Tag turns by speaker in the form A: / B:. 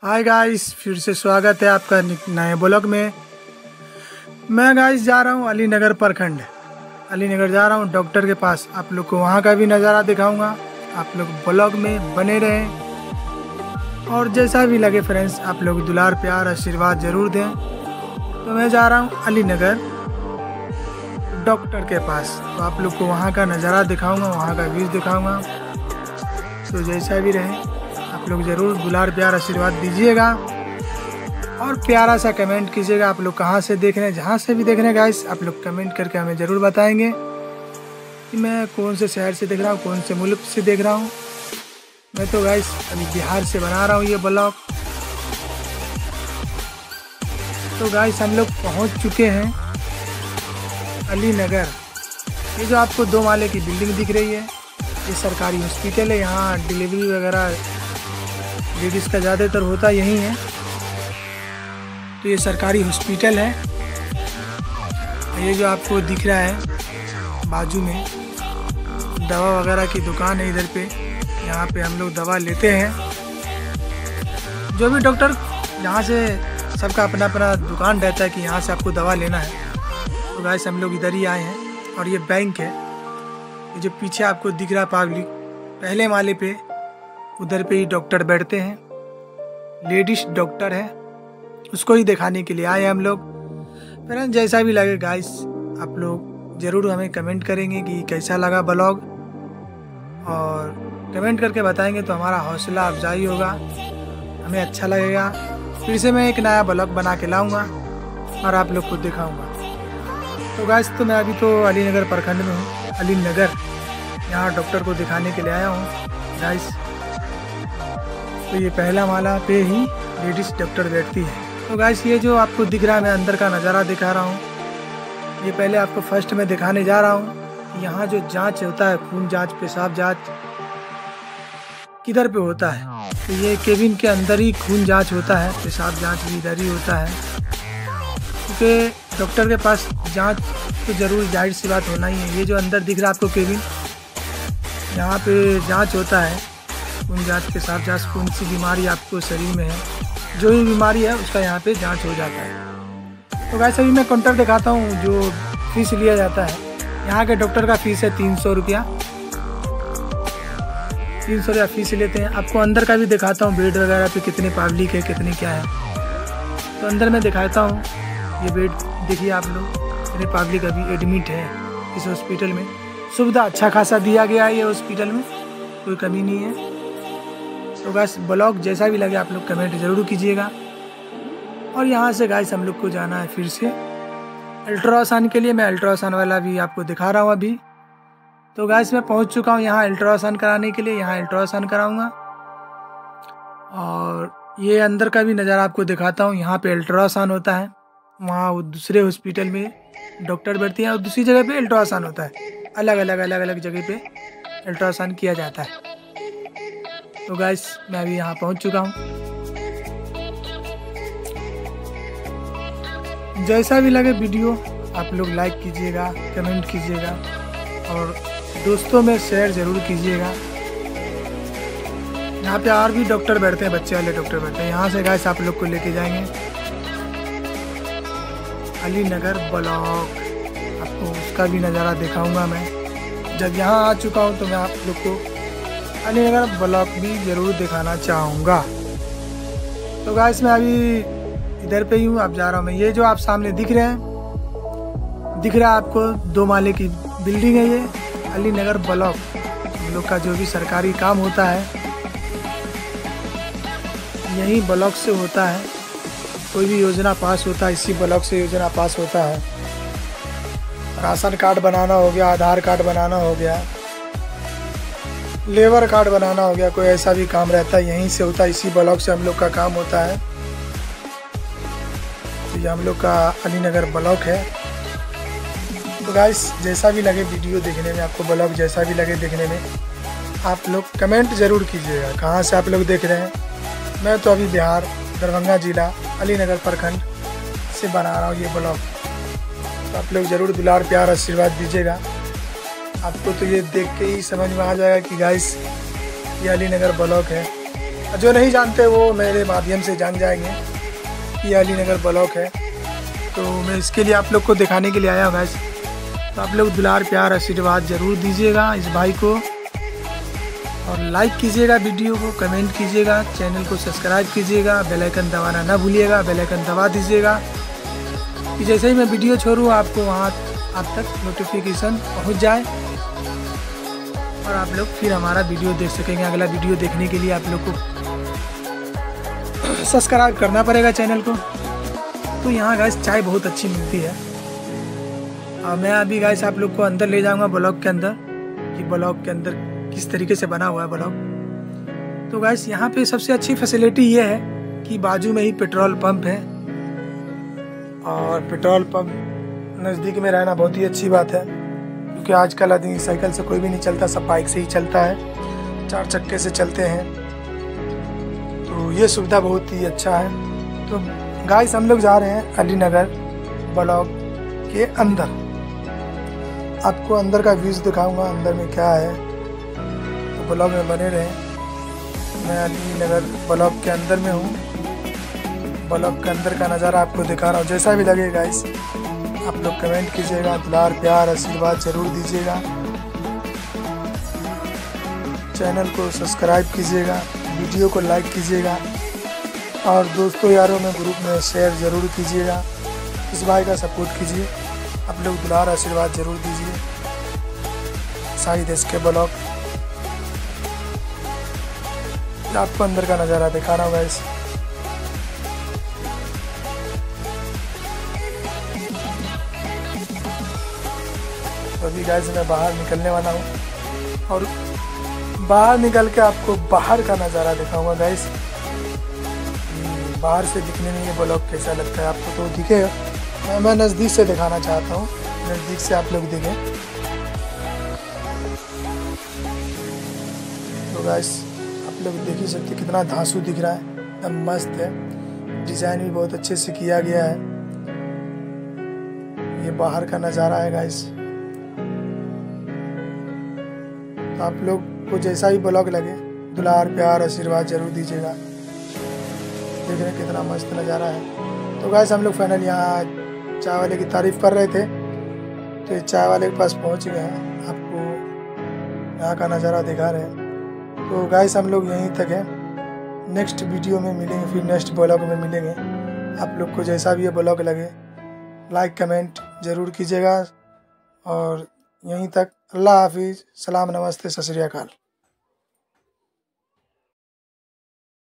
A: Hi guys, फिर से स्वागत है आपका नए ब्लॉग में। मैं गाइस जा रहा हूँ अलीनगर प्रखंड। अलीनगर जा रहा हूँ डॉक्टर के पास। आप लोग को वहाँ का भी नज़ारा दिखाऊंगा। आप लोग ब्लॉग में बने रहें और जैसा भी लगे फ्रेंड्स, आप लोग दुलार प्यार आशीर्वाद ज़रूर दें। तो मैं जा रहा हूँ अलीनगर डॉक्टर के पास, तो आप लोग को वहाँ का नज़ारा दिखाऊंगा, वहाँ का व्यूज़ दिखाऊंगा। तो जैसा भी रहे आप लोग ज़रूर दुलार प्यार आशीर्वाद दीजिएगा और प्यारा सा कमेंट कीजिएगा। आप लोग कहाँ से देख रहे हैं, जहाँ से भी देख रहे हैं गाइस, आप लोग कमेंट करके हमें ज़रूर बताएंगे कि मैं कौन से शहर से देख रहा हूँ, कौन से मुल्क से देख रहा हूँ। मैं तो गाइस अभी बिहार से बना रहा हूँ ये ब्लॉग। तो गाइस हम लोग पहुँच चुके हैं अलीनगर। ये जो आपको 2 माले की बिल्डिंग दिख रही है, ये सरकारी हॉस्पिटल है। यहाँ डिलीवरी वगैरह लेडीज़ का ज़्यादातर होता यही है। तो ये सरकारी हॉस्पिटल है। ये जो आपको दिख रहा है बाजू में दवा वगैरह की दुकान है इधर पे। यहाँ पे हम लोग दवा लेते हैं। जो भी डॉक्टर, यहाँ से सबका अपना अपना दुकान रहता है कि यहाँ से आपको दवा लेना है। तो गाइस हम लोग इधर ही आए हैं और ये बैंक है। ये जो पीछे आपको दिख रहा है पब्लिक, पहले माले पे उधर पे ही डॉक्टर बैठते हैं। लेडीज डॉक्टर है, उसको ही दिखाने के लिए आए हम लोग। फिर जैसा भी लगे गाइस, आप लोग ज़रूर हमें कमेंट करेंगे कि कैसा लगा ब्लॉग, और कमेंट करके बताएंगे तो हमारा हौसला अफजाई होगा, हमें अच्छा लगेगा। फिर से मैं एक नया ब्लॉग बना के लाऊंगा और आप लोग को दिखाऊंगा। तो गाइस तो मैं अभी तो अलीनगर प्रखंड में हूँ। अलीनगर यहाँ डॉक्टर को दिखाने के लिए आया हूँ गाइस। तो ये पहला माला पे ही लेडीज़ डॉक्टर बैठती है। तो गाइस ये जो आपको दिख रहा है, मैं अंदर का नज़ारा दिखा रहा हूँ। ये पहले आपको फर्स्ट में दिखाने जा रहा हूँ। यहाँ जो जांच होता है, खून जांच, पेशाब जांच, किधर पे होता है। तो ये केबिन के अंदर ही खून जांच होता है, पेशाब जांच भी इधर ही होता है। क्योंकि डॉक्टर के पास जांच तो ज़रूर जाहिर सी बात होना ही है। ये जो अंदर दिख रहा है आपको केबिन, यहाँ पे जांच होता है, खून जांच, पेशाब जांच, कौन सी बीमारी आपको शरीर में है, जो भी बीमारी है उसका यहाँ पे जांच हो जाता है। तो वैसे भी मैं काउंटर दिखाता हूँ जो फीस लिया जाता है। यहाँ के डॉक्टर का फीस है 300 रुपया। 300 रुपया फीस लेते हैं। आपको अंदर का भी दिखाता हूँ, बेड वगैरह पे कितने पब्लिक है, कितने क्या है। तो अंदर मैं दिखाता हूँ। ये बेड देखिए आप लोग, कितने पब्लिक अभी एडमिट है इस हॉस्पिटल में। सुविधा अच्छा खासा दिया गया है ये हॉस्पिटल में, कोई कमी नहीं है। तो गाइस ब्लॉग जैसा भी लगे आप लोग कमेंट ज़रूर कीजिएगा। और यहाँ से गाइस हम लोग को जाना है फिर से अल्ट्रासाउंड के लिए। मैं अल्ट्रासाउंड वाला भी आपको दिखा रहा हूँ अभी। तो गाइस मैं पहुँच चुका हूँ यहाँ अल्ट्रासाउंड कराने के लिए। यहाँ अल्ट्रासाउंड कराऊँगा और ये अंदर का भी नज़ारा आपको दिखाता हूँ। यहाँ पे अल्ट्रासाउंड होता है, वहाँ दूसरे हॉस्पिटल में डॉक्टर बैठते हैं और दूसरी जगह पे अल्ट्रासाउंड होता है। अलग अलग जगह पे अल्ट्रासाउंड किया जाता है। तो गाइस मैं अभी यहाँ पहुँच चुका हूँ। जैसा भी लगे वीडियो आप लोग लाइक कीजिएगा, कमेंट कीजिएगा और दोस्तों में शेयर ज़रूर कीजिएगा। यहाँ पे और भी डॉक्टर बैठते हैं, बच्चे वाले डॉक्टर बैठते हैं। यहाँ से गाइस आप लोग को लेके जाएंगे अलीनगर ब्लॉक। आपको उसका भी नज़ारा दिखाऊंगा मैं। जब यहाँ आ चुका हूँ तो मैं आप लोग को अलीनगर ब्लॉक भी ज़रूर दिखाना चाहूँगा। तो गाइस मैं अभी इधर पे ही हूँ, अब जा रहा हूँ मैं। ये जो आप सामने दिख रहे हैं, दिख रहा है आपको 2 माले की बिल्डिंग है, ये अलीनगर ब्लॉक। हम लोग का जो भी सरकारी काम होता है यही ब्लॉक से होता है। कोई भी योजना पास होता है इसी ब्लॉक से योजना पास होता है। राशन कार्ड बनाना हो गया, आधार कार्ड बनाना हो गया, लेबर कार्ड बनाना हो गया, कोई ऐसा भी काम रहता है यहीं से होता है। इसी ब्लॉक से हम लोग का काम होता है। तो ये हम लोग का अलीनगर ब्लॉक है। तो गाइस जैसा भी लगे वीडियो देखने में, आपको ब्लॉग जैसा भी लगे देखने में, आप लोग कमेंट ज़रूर कीजिएगा कहाँ से आप लोग देख रहे हैं। मैं तो अभी बिहार दरभंगा जिला अलीनगर प्रखंड से बना रहा हूँ ये ब्लॉग। तो आप लोग ज़रूर दुलार प्यार आशीर्वाद दीजिएगा। आपको तो ये देख के ही समझ में आ जाएगा कि गाइस ये अलीनगर ब्लॉक है। जो नहीं जानते वो मेरे माध्यम से जान जाएंगे कि अलीनगर ब्लॉक है। तो मैं इसके लिए आप लोग को दिखाने के लिए आया हूँ गाइस। तो आप लोग दुलार प्यार आशीर्वाद ज़रूर दीजिएगा इस भाई को, और लाइक कीजिएगा वीडियो को, कमेंट कीजिएगा, चैनल को सब्सक्राइब कीजिएगा, बेल आइकन दबाना ना भूलिएगा, बेल आइकन दबा दीजिएगा कि जैसे ही मैं वीडियो छोड़ूँ आपको वहाँ आप तक नोटिफिकेशन पहुँच जाए और आप लोग फिर हमारा वीडियो देख सकेंगे। अगला वीडियो देखने के लिए आप लोग को सब्सक्राइब करना पड़ेगा चैनल को। तो यहाँ गाइस चाय बहुत अच्छी मिलती है, और मैं अभी गाइस आप लोग को अंदर ले जाऊँगा ब्लॉक के अंदर, कि ब्लॉक के अंदर किस तरीके से बना हुआ है ब्लॉक। तो गाइस यहाँ पे सबसे अच्छी फैसिलिटी ये है कि बाजू में ही पेट्रोल पंप है, और पेट्रोल पंप नज़दीक में रहना बहुत ही अच्छी बात है, क्योंकि आजकल आदमी साइकिल से कोई भी नहीं चलता, सब बाइक से ही चलता है, 4 चक्के से चलते हैं। तो ये सुविधा बहुत ही अच्छा है। तो गाइस हम लोग जा रहे हैं अलीनगर ब्लॉक के अंदर, आपको अंदर का व्यूज़ दिखाऊंगा अंदर में क्या है, तो ब्लॉग में बने रहें। मैं अलीनगर ब्लॉक के अंदर में हूँ, ब्लॉक के अंदर का नज़ारा आपको दिखा रहा हूँ। जैसा भी लगे गाइस आप लोग कमेंट कीजिएगा, दुलार प्यार आशीर्वाद ज़रूर दीजिएगा, चैनल को सब्सक्राइब कीजिएगा, वीडियो को लाइक कीजिएगा, और दोस्तों यारों में ग्रुप में शेयर ज़रूर कीजिएगा। इस भाई का सपोर्ट कीजिए, आप लोग दुलार आशीर्वाद ज़रूर दीजिए। शाहिद एसके ब्लॉक, आपको अंदर का नज़ारा दिखा रहा हूँ गाइस। तो अभी गाइस मैं बाहर निकलने वाला हूँ, और बाहर निकल के आपको बाहर का नज़ारा दिखाऊंगा गाइस। बाहर से दिखने में ये ब्लॉक कैसा लगता है आपको तो दिखेगा, मैं नज़दीक से दिखाना चाहता हूँ, नज़दीक से आप लोग देखें। तो गाइस आप लोग देख ही सकते कितना धांसू दिख रहा है, एकदम मस्त है, डिज़ाइन भी बहुत अच्छे से किया गया है। ये बाहर का नज़ारा है गाइस। तो आप लोग को जैसा भी ब्लॉग लगे दुलार प्यार आशीर्वाद ज़रूर दीजिएगा। देख रहे हैं कितना मस्त नज़ारा है। तो गाइस हम लोग फाइनल यहाँ चाय वाले की तारीफ़ कर रहे थे, तो चाय वाले के पास पहुँच गए हैं, आपको यहाँ का नज़ारा दिखा रहे हैं। तो गाइस हम लोग यहीं तक है, नेक्स्ट वीडियो में मिलेंगे, फिर नेक्स्ट ब्लॉग में मिलेंगे। आप लोग को जैसा भी ये ब्लॉग लगे लाइक कमेंट ज़रूर कीजिएगा, और यहीं तक। अल्लाह हाफिज़, सलाम, नमस्ते, सत श्री अकाल।